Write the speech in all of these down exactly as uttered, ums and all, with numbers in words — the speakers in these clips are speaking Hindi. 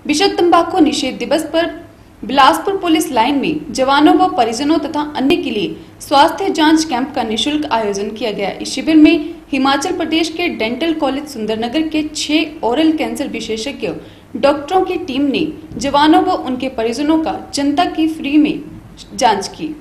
विश्व तंबाकू निषेध दिवस पर बिलासपुर पुलिस लाइन में जवानों व परिजनों तथा अन्य के लिए स्वास्थ्य जांच कैंप का निशुल्क आयोजन किया गया। इस शिविर में हिमाचल प्रदेश के डेंटल कॉलेज सुंदरनगर के छह ओरल कैंसर विशेषज्ञ डॉक्टरों की टीम ने जवानों व उनके परिजनों का जनता की फ्री में जांच की।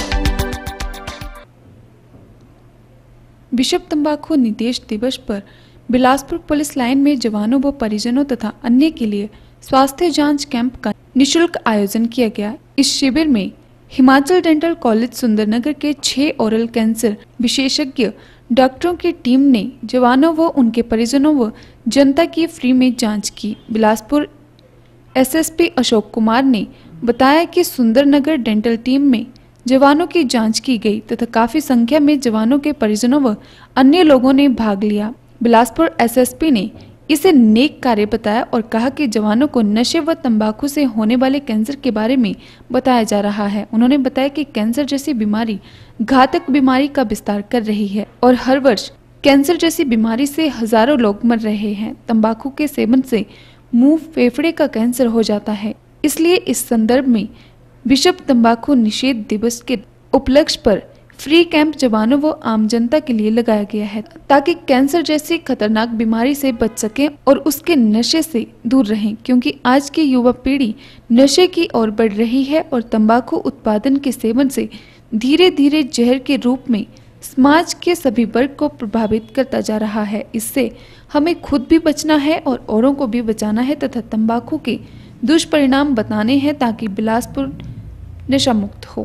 विश्व तंबाकू निषेध दिवस पर बिलासपुर पुलिस लाइन में जवानों व परिजनों तथा अन्य के लिए स्वास्थ्य जांच कैंप का निशुल्क आयोजन किया गया। इस शिविर में हिमाचल डेंटल कॉलेज सुंदरनगर के छह ओरल कैंसर विशेषज्ञ डॉक्टरों की टीम ने जवानों व उनके परिजनों व जनता की फ्री में जांच की। बिलासपुर एसएसपी अशोक कुमार ने बताया कि सुंदरनगर डेंटल टीम में जवानों की जांच की गई तथा काफी संख्या में जवानों के परिजनों व अन्य लोगों ने भाग लिया। बिलासपुर एसएसपी ने इसे नेक कार्य बताया और कहा कि जवानों को नशे व तंबाकू से होने वाले कैंसर के बारे में बताया जा रहा है। उन्होंने बताया कि कैंसर जैसी बीमारी घातक बीमारी का विस्तार कर रही है और हर वर्ष कैंसर जैसी बीमारी से हजारों लोग मर रहे हैं। तंबाकू के सेवन से मुंह फेफड़े का कैंसर हो जाता है। इसलिए इस संदर्भ में विश्व तंबाकू निषेध दिवस के उपलक्ष्य पर फ्री कैंप जवानों व आम जनता के लिए लगाया गया है ताकि कैंसर जैसी खतरनाक बीमारी से बच सकें और उसके नशे से दूर रहें, क्योंकि आज की युवा पीढ़ी नशे की ओर बढ़ रही है और तंबाकू उत्पादन के सेवन से धीरे धीरे जहर के रूप में समाज के सभी वर्ग को प्रभावित करता जा रहा है। इससे हमें खुद भी बचना है और औरों को भी बचाना है तथा तंबाकू के दुष्परिणाम बताने हैं ताकि बिलासपुर नशा मुक्त हो।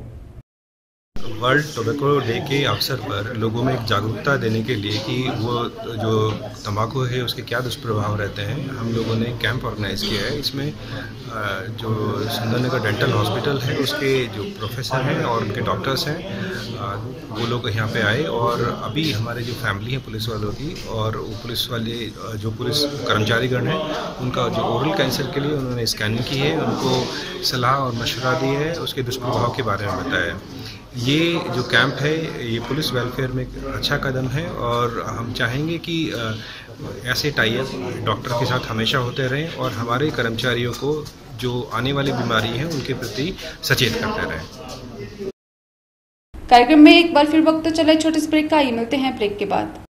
वर्ल्ड टोबैको डे के अवसर पर लोगों में एक जागरूकता देने के लिए कि वो जो तंबाकू है उसके क्या दुष्प्रभाव रहते हैं, हम लोगों ने कैंप ऑर्गेनाइज किया है। इसमें जो सुंदरनगर डेंटल हॉस्पिटल है उसके जो प्रोफेसर हैं और उनके डॉक्टर्स हैं वो लोग यहाँ पे आए और अभी हमारे जो फैमिली है पुलिस वालों की और पुलिस वाले जो पुलिस कर्मचारीगण हैं उनका जो ओरल कैंसर के लिए उन्होंने स्कैनिंग की है, उनको सलाह और मशवरा दी है, उसके दुष्प्रभाव के बारे में बताया। ये जो कैंप है ये पुलिस वेलफेयर में एक अच्छा कदम है और हम चाहेंगे कि ऐसे टाई अप डॉक्टर के साथ हमेशा होते रहें और हमारे कर्मचारियों को जो आने वाली बीमारी है उनके प्रति सचेत करते रहें। कार्यक्रम में एक बार फिर वक्त तो चला छोटे से ब्रेक का, आइए मिलते हैं ब्रेक के बाद।